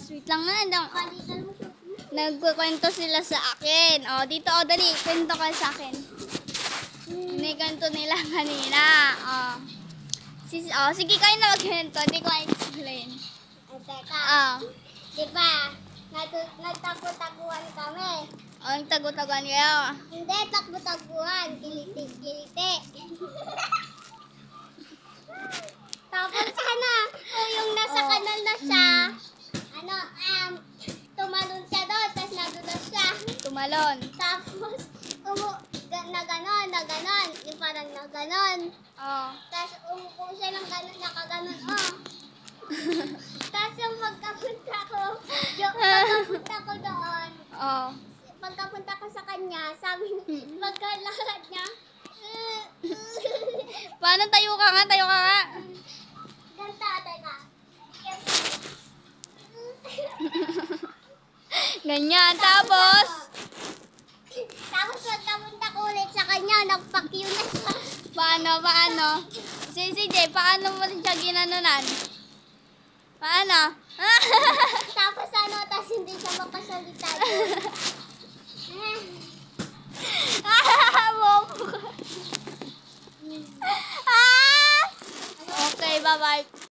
Sweet lang na. Nagkukwento sila sa akin. O, dito, o, dali. Kwento ka sa akin. Kwento nila kanina. Sige, kayo na magkwento. Hindi ko explain. Teka. Diba, nagtago-taguan kami. Ang tago-taguan kayo. Hindi, takbo-taguan. Kiliti. Tapos yung nasa kanal na siya, tumalon siya doon, tapos nadulas siya. Tumalon. Tapos, na ganon, yung parang na ganon. Tapos umupo siya ng ganon, nakaganon, Tapos yung pagkapunta ko doon, pagkapunta ko sa kanya, sabi niya, pagkalakad niya, Paano tayo ka nga? ganta, teka. Ganyan. Tapos pagkapunta ko ulit sa kanya, nagpakyu na siya. paano? Si CJ, paano mo siya ginanunan? Paano? Tapos tapos hindi siya makasalita. Okay, bye-bye.